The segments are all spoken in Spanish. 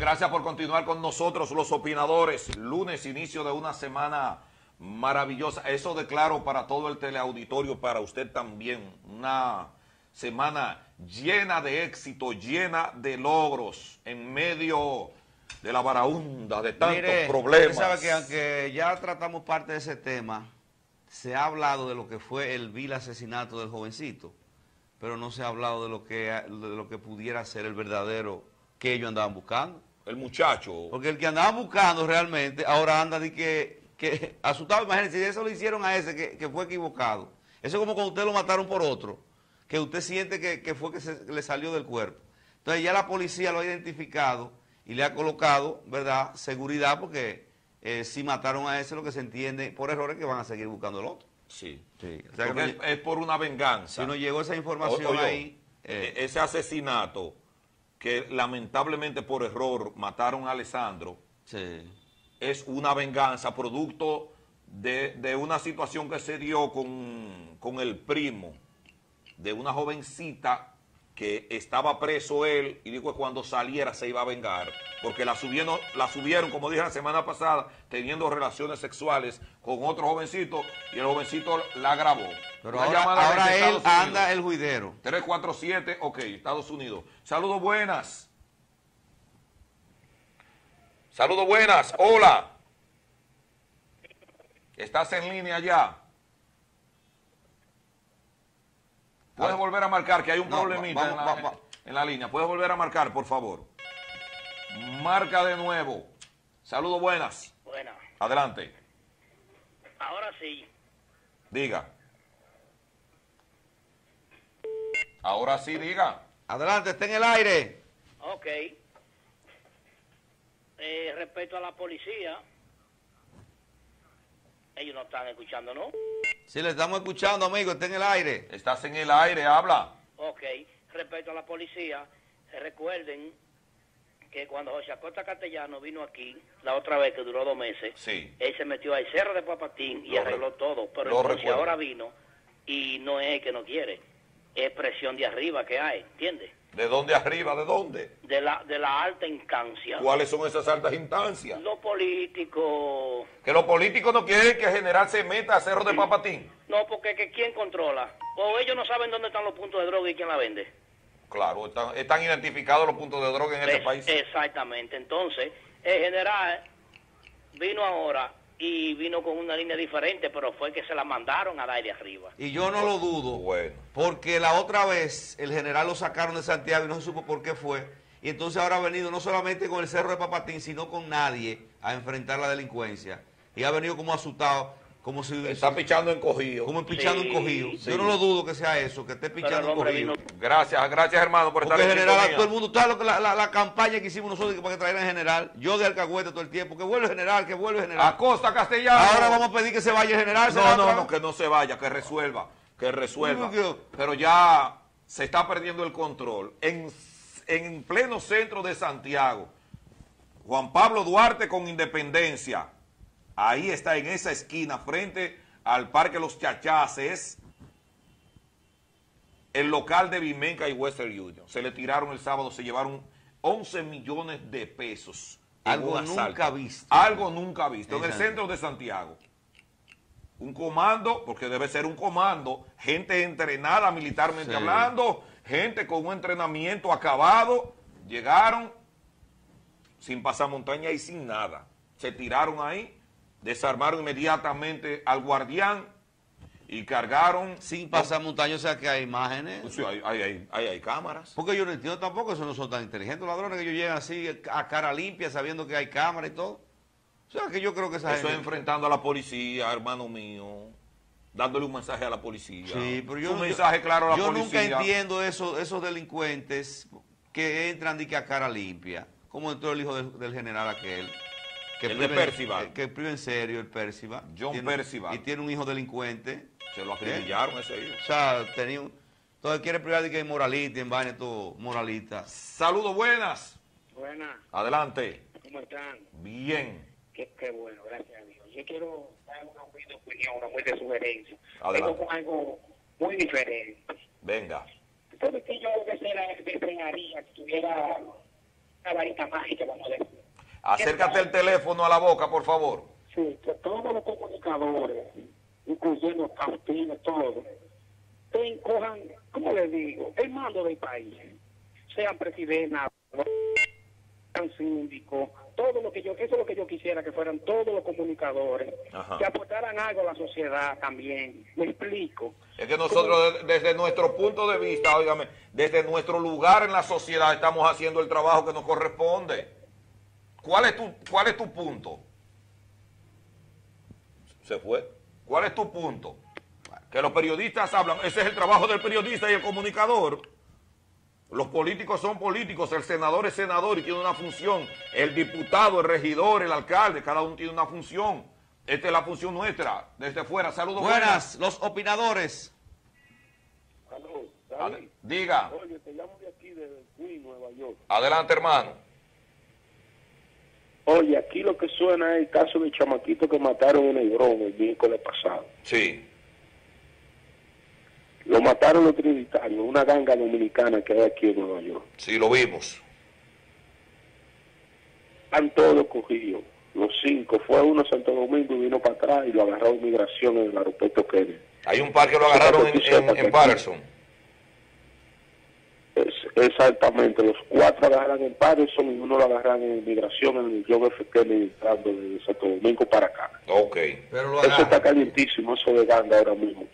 gracias por continuar con nosotros, los opinadores. Lunes, inicio de una semana maravillosa. Eso declaro para todo el teleauditorio, para usted también. Una semana llena de éxito, llena de logros, en medio de la varaunda de tantos problemas. Usted sabe que aunque ya tratamos parte de ese tema, se ha hablado de lo que fue el vil asesinato del jovencito, pero no se ha hablado de lo que pudiera ser el verdadero que ellos andaban buscando. El muchacho. Porque el que andaban buscando realmente, ahora anda de que asustado. Imagínense, si eso lo hicieron a ese que fue equivocado. Eso es como cuando usted lo mataron por otro, que usted siente que fue que le salió del cuerpo. Entonces ya la policía lo ha identificado y le ha colocado, ¿verdad?, seguridad, porque si mataron a ese, lo que se entiende por errores que van a seguir buscando el otro. Sí. O sea, porque es por una venganza. Si nos llegó esa información ahí. Ese asesinato que lamentablemente por error mataron a Alessandro, Sí. es una venganza producto de una situación que se dio con el primo de una jovencita que estaba preso él, y dijo que cuando saliera se iba a vengar, porque la subieron, como dije la semana pasada, teniendo relaciones sexuales con otro jovencito, y el jovencito la grabó. Pero ahora él anda el juidero. 347, ok, Estados Unidos. Saludos buenas. Saludos buenas, hola. ¿Estás en línea ya? Puedes volver a marcar, que hay un problemita en la línea. Puedes volver a marcar, por favor. Marca de nuevo. Saludos buenas. Buenas. Adelante. Ahora sí. Diga. Ahora sí, diga. Adelante, está en el aire. Ok. Respecto a la policía, ellos no están escuchando, ¿no? Sí, le estamos escuchando, amigo, está en el aire. Estás en el aire, habla. Ok. Respecto a la policía, recuerden que cuando José Acosta Castellano vino aquí, la otra vez que duró 2 meses, Sí. él se metió al Cerro de Papatín y Lo arregló todo. Pero lo entonces recuerdo. ahora vino y no es que no quiere, es presión de arriba que hay, ¿entiendes? ¿De dónde arriba? ¿De dónde? De la alta instancia. ¿Cuáles son esas altas instancias? Los políticos. Que los políticos no quieren que el general se meta a Cerro de Papatín. No, porque que ¿quién controla? O ellos no saben dónde están los puntos de droga y quién la vende. Claro, están identificados los puntos de droga en este país. Exactamente. Entonces, el general vino ahora y vino con una línea diferente, pero fue que se la mandaron a dar de arriba. Y yo no lo dudo, Bueno. porque la otra vez el general lo sacaron de Santiago y no se supo por qué fue. Y entonces ahora ha venido no solamente con el Cerro de Papatín, sino con nadie a enfrentar la delincuencia. Y ha venido como asustado, como si... Está pichando encogido. Como pichando Sí, encogido. sí. Yo no lo dudo que sea eso, que esté Pero pichando el hombre encogido. vino- Gracias hermano por estar Porque en general, a sintonía. todo el mundo, ¿sabes lo que la campaña que hicimos nosotros para que trajeran al general? Yo de Alcahuete todo el tiempo, que vuelve el general, que vuelve el general. Acosta Castellano. Ahora vamos a pedir que se vaya el general. ¿será otra No, vez? que no se vaya, que resuelva. Uy, Dios. Pero ya se está perdiendo el control. En pleno centro de Santiago, Juan Pablo Duarte con Independencia. Ahí está, en esa esquina, frente al Parque Los Chachaces, el local de Vimenca y Western Union. Se le tiraron el sábado, se llevaron 11 millones de pesos. en Algo un asalto. nunca visto. Algo nunca visto. En el Exacto. centro de Santiago. Un comando, porque debe ser un comando, gente entrenada militarmente Sí. hablando, gente con un entrenamiento acabado, llegaron sin pasamontaña y sin nada. Se tiraron ahí, desarmaron inmediatamente al guardián y cargaron. Sin pasar montaña, o sea que hay imágenes. Sí, hay cámaras. Porque yo no entiendo tampoco, esos no son tan inteligentes los ladrones, que ellos llegan así a cara limpia sabiendo que hay cámara y todo. O sea que yo creo que esa Eso es gente... enfrentando a la policía, hermano mío, dándole un mensaje a la policía. Sí, pero yo, un mensaje claro a la yo policía. nunca entiendo esos delincuentes que entran y que a cara limpia, como entró el hijo del general aquel. Que El de Percival. Que priva en serio, el Percival. John Percival. Y tiene un hijo delincuente. Se lo acribillaron ese hijo. O sea, tenía un... Entonces quiere privar de que hay moralista, en vaina todo moralista. Saludos, buenas. Buenas, Adelante. ¿cómo están? Bien. Qué bueno, gracias a Dios. Yo quiero dar una humilde opinión, una humilde sugerencia. Adelante. Vengo con algo muy diferente. Venga. Entonces, que yo desearía que tuviera una varita mágica, vamos a decir. Acércate el teléfono a la boca, por favor. Sí, que todos los comunicadores, incluyendo Faustino, todos, cojan, ¿cómo les digo?, el mando del país. Sean presidentes, sean síndicos, todo lo que yo, eso es lo que yo quisiera, que fueran todos los comunicadores, Ajá. que aportaran algo a la sociedad también. Me explico. Es que nosotros desde nuestro punto de vista, óigame, desde nuestro lugar en la sociedad estamos haciendo el trabajo que nos corresponde. ¿Cuál es tu punto? Se fue. ¿Cuál es tu punto? Que los periodistas hablan, ese es el trabajo del periodista y el comunicador. Los políticos son políticos, el senador es senador y tiene una función. El diputado, el regidor, el alcalde, cada uno tiene una función. Esta es la función nuestra, desde fuera. Saludos. Buenas, los opinadores. Aló, David. Diga. Oye, te llamo de aquí, de Queens, Nueva York. Adelante, hermano. Oye, aquí lo que suena es el caso del chamaquito que mataron en Hebrón el miércoles pasado. Sí. Lo mataron los trinitarios, una ganga dominicana que hay aquí en Nueva York. Sí, lo vimos. Están todos cogidos, los 5. Fue uno a Santo Domingo y vino para atrás y lo agarró inmigración en el aeropuerto Kennedy. Hay un par que lo agarraron en Patterson. Exactamente, los 4 agarran en Patterson y uno lo agarran en inmigración en el John F. Kennedy entrando de Santo Domingo para acá. Ok. Pero lo Eso está agarran. calientísimo, eso de ganga ahora mismo.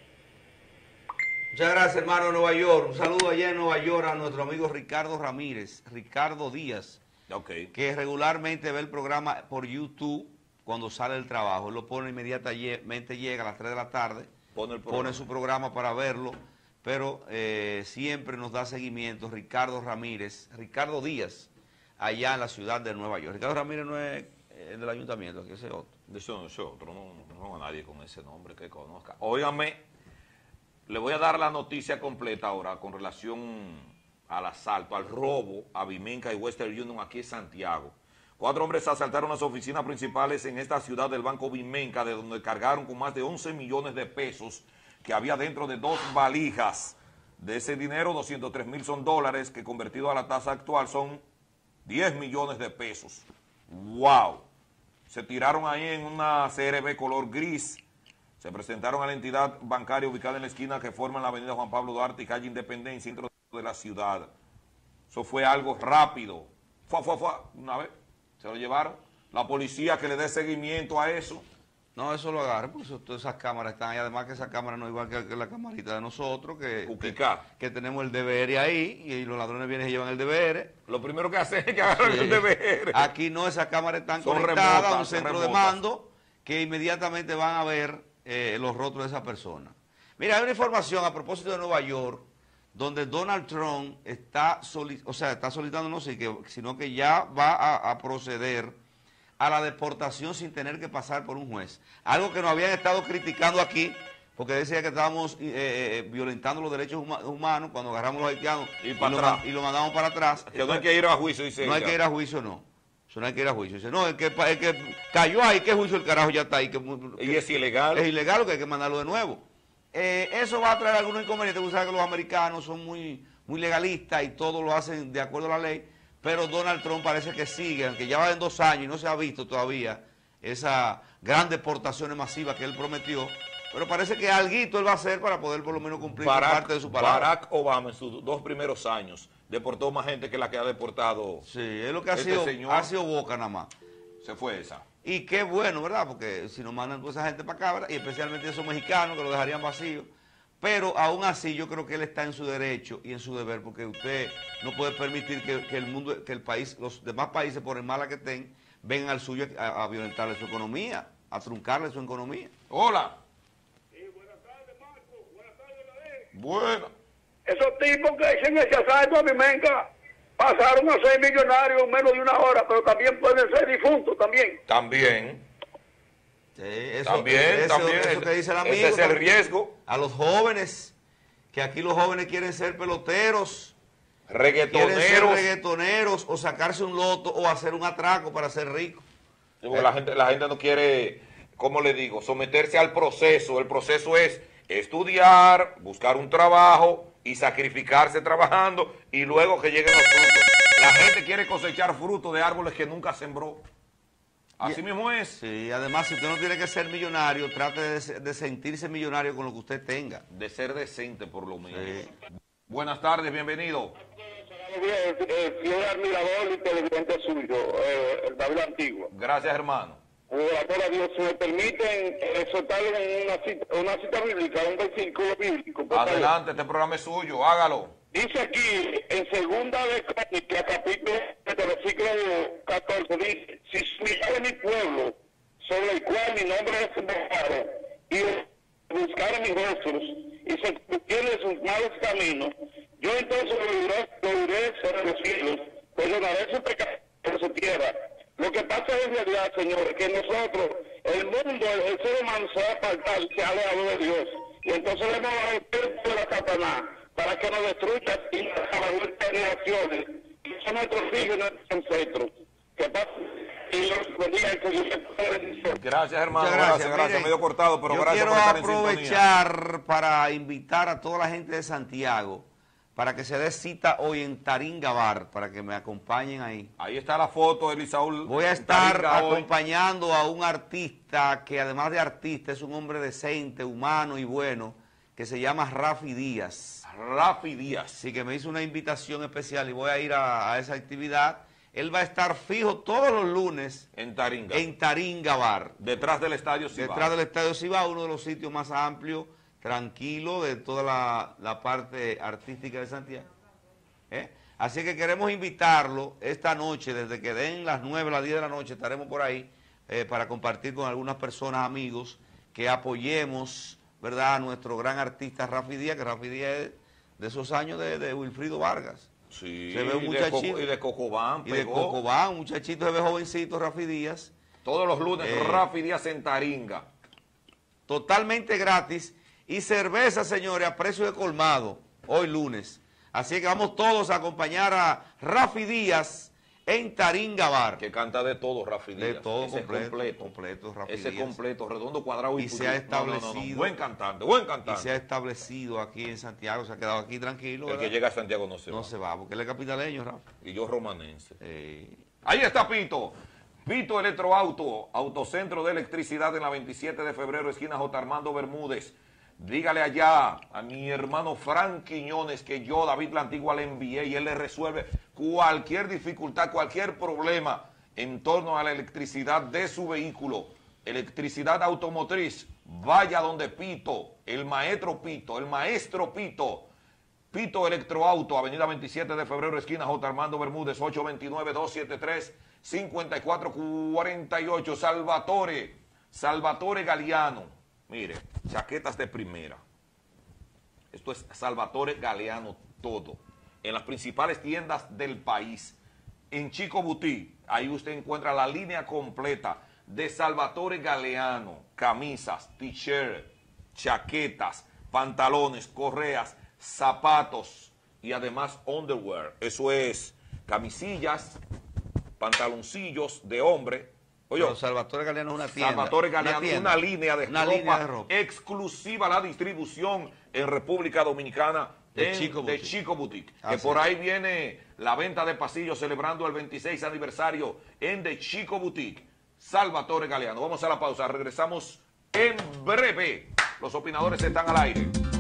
Muchas gracias, hermano de Nueva York. Un saludo allá en Nueva York a nuestro amigo Ricardo Ramírez, Ricardo Díaz, Ok. que regularmente ve el programa por YouTube cuando sale del trabajo. Él lo pone inmediatamente, llega a las 3 de la tarde, pone su programa para verlo, pero siempre nos da seguimiento Ricardo Ramírez, Ricardo Díaz, allá en la ciudad de Nueva York. Ricardo Ramírez no es del ayuntamiento, aquí ese es otro. Eso otro, no hay nadie con ese nombre que conozca. Óigame, le voy a dar la noticia completa ahora con relación al asalto, al robo a Vimenca y Western Union aquí en Santiago. 4 hombres asaltaron las oficinas principales en esta ciudad del Banco Vimenca, de donde cargaron con más de 11 millones de pesos que había dentro de 2 valijas. De ese dinero, 203,000 son dólares, que convertido a la tasa actual son 10 millones de pesos. ¡Wow! Se tiraron ahí en una CRB color gris. Se presentaron a la entidad bancaria ubicada en la esquina que forman la avenida Juan Pablo Duarte y calle Independencia, centro de la ciudad. Eso fue algo rápido. Una vez se lo llevaron. La policía que le dé seguimiento a eso. No, eso lo agarra, porque todas esas cámaras están ahí. Además que esas cámaras no es igual que la camarita de nosotros, que tenemos el DVR ahí y los ladrones vienen y llevan el DVR. Lo primero que hacen es que agarran el DVR. Aquí no, esas cámaras están Son conectadas remotas, a un centro de remotas. mando que inmediatamente van a ver los rostros de esa persona. Mira, hay una información a propósito de Nueva York, donde Donald Trump está solicitando, no sé, sino que ya va a proceder a la deportación sin tener que pasar por un juez. Algo que nos habían estado criticando aquí, porque decía que estábamos violentando los derechos humanos cuando agarramos a los haitianos y lo mandamos para atrás. Que no hay que ir a juicio, dice No hay ella. que ir a juicio, no. Eso no hay que ir a juicio. Dice, no, el que cayó ahí, ¿qué juicio el carajo ya está ahí? Y es ilegal. Es ilegal, lo que hay que mandarlo de nuevo. Eso va a traer algunos inconvenientes. Usted sabe que los americanos son muy legalistas y todo lo hacen de acuerdo a la ley, pero Donald Trump parece que sigue, aunque ya va en 2 años y no se ha visto todavía esa gran deportaciones masivas que él prometió, pero parece que alguito él va a hacer para poder por lo menos cumplir parte de su palabra. Barack Obama en sus 2 primeros años deportó más gente que la que ha deportado. Sí, es lo que señor. ha sido boca nada más. Se fue esa. Y qué bueno, ¿verdad? Porque si nos mandan toda esa gente para acá, ¿verdad? Y especialmente esos mexicanos que lo dejarían vacío. Pero aún así yo creo que él está en su derecho y en su deber, porque usted no puede permitir que el mundo, que el país, los demás países, por el mala que estén, vengan al suyo a violentarle su economía, a truncarle su economía. Hola. Sí, buenas tardes, Marco. Buenas tardes, Ladé. Bueno. Esos tipos que hacen ese asalto a Vimenca pasaron a ser millonarios en menos de 1 hora, pero también pueden ser difuntos también. También. Sí, eso que dice el amigo. Ese es el riesgo. A los jóvenes, que aquí los jóvenes quieren ser peloteros, quieren ser Reggaetoneros. reggaetoneros, o sacarse un loto, o hacer un atraco para ser rico. Porque la gente no quiere, ¿cómo le digo?, someterse al proceso. El proceso es estudiar, buscar un trabajo y sacrificarse trabajando y luego que lleguen los frutos. La gente quiere cosechar fruto de árboles que nunca sembró. Así mismo es. Sí, además, si usted no tiene que ser millonario, trate de sentirse millonario con lo que usted tenga. De ser decente, por lo menos. Sí. Buenas tardes, bienvenido. Fiel admirador y televidente suyo, el David Antiguo. Gracias, hermano. Por amor a Dios, si me permiten soltarle una cita bíblica, un versículo bíblico. por favor. Adelante, este programa es suyo, hágalo. Dice aquí, en segunda de Crónicas, capítulo versículo 14, dice, si subiera mi pueblo, sobre el cual mi nombre es invocado, y buscar mis rostros, y se convirtiere de sus malos caminos, yo entonces lo diré sobre los cielos, perdonaré su pecado por su tierra. Lo que pasa es en realidad, señores, que nosotros, el mundo, el ser humano se va a apartar y se ha alejado de Dios. Y entonces le vamos a dar el tiempo de la Satanás para que nos destruya y nos haga nuestras generaciones, que son nuestros hijos y nuestros ancestros. Que pasa y los bendiga y que Dios les pueda bendecir. Gracias, hermano. Muchas gracias. Gracias. Miren, Medio cortado, pero yo gracias quiero por estar en sintonía. aprovechar para invitar a toda la gente de Santiago para que se dé cita hoy en Taringa Bar, para que me acompañen ahí. Ahí está la foto de Elisaúl. Voy a estar Taringa hoy. acompañando a un artista que además de artista es un hombre decente, humano y bueno, que se llama Rafi Díaz. Rafi Díaz. Así que me hizo una invitación especial y voy a ir a esa actividad. Él va a estar fijo todos los lunes En Taringa. en Taringa Bar, Detrás del estadio Cibao. detrás del Estadio Cibao, uno de los sitios más amplios, tranquilo, de toda la parte artística de Santiago. Así que queremos invitarlo esta noche, desde que den las 9, las 10 de la noche, estaremos por ahí para compartir con algunas personas, amigos, que apoyemos, ¿verdad?, a nuestro gran artista Rafi Díaz, que Rafi Díaz es de esos años de Wilfrido Vargas. Sí, Se ve un y muchachito. de Cocobán. Y de pegó. Cocobán, un muchachito, se ve jovencito, Rafi Díaz. Todos los lunes, Rafi Díaz en Taringa. Totalmente gratis. Y cerveza, señores, a precio de colmado, hoy lunes. Así que vamos todos a acompañar a Rafi Díaz en Taringa Bar. Que canta de todo, Rafi Díaz. De todo, Ese completo, Rafi Ese Díaz. completo, redondo, cuadrado y Y se ha pulido. No, no, no, no. establecido. Buen cantante, buen Y cantante. se ha establecido aquí en Santiago, se ha quedado aquí tranquilo. El ¿verdad? que llega a Santiago no se No va. se va, porque él es capitaleño, Rafi. Y yo romanense. Eh, Ahí está Pito. Pito Electroauto, autocentro de electricidad en la 27 de febrero, esquina J. Armando Bermúdez. Dígale allá a mi hermano Frank Quiñones que yo, David la Antigua, le envié y él le resuelve cualquier dificultad, cualquier problema en torno a la electricidad de su vehículo. Electricidad automotriz, vaya donde Pito, el maestro Pito. Pito Electroauto, avenida 27 de febrero, esquina J. Armando Bermúdez, 829-273-5448. Salvatore Galeano. Mire, chaquetas de primera. Esto es Salvatore Galeano todo. En las principales tiendas del país. En Chico Boutique, ahí usted encuentra la línea completa de Salvatore Galeano. Camisas, t-shirt, chaquetas, pantalones, correas, zapatos y además underwear. Eso es camisillas, pantaloncillos de hombre. Oye, pero Salvatore Galeano es una tienda. Salvatore Galeano, una línea de Una ropa, línea de ropa. exclusiva, la distribución en República Dominicana De en- Chico de Boutique. Chico Boutique. Que Así por es. ahí viene la venta de pasillos celebrando el 26 aniversario en De Chico Boutique. Salvatore Galeano. Vamos a la pausa, regresamos en breve. Los opinadores están al aire.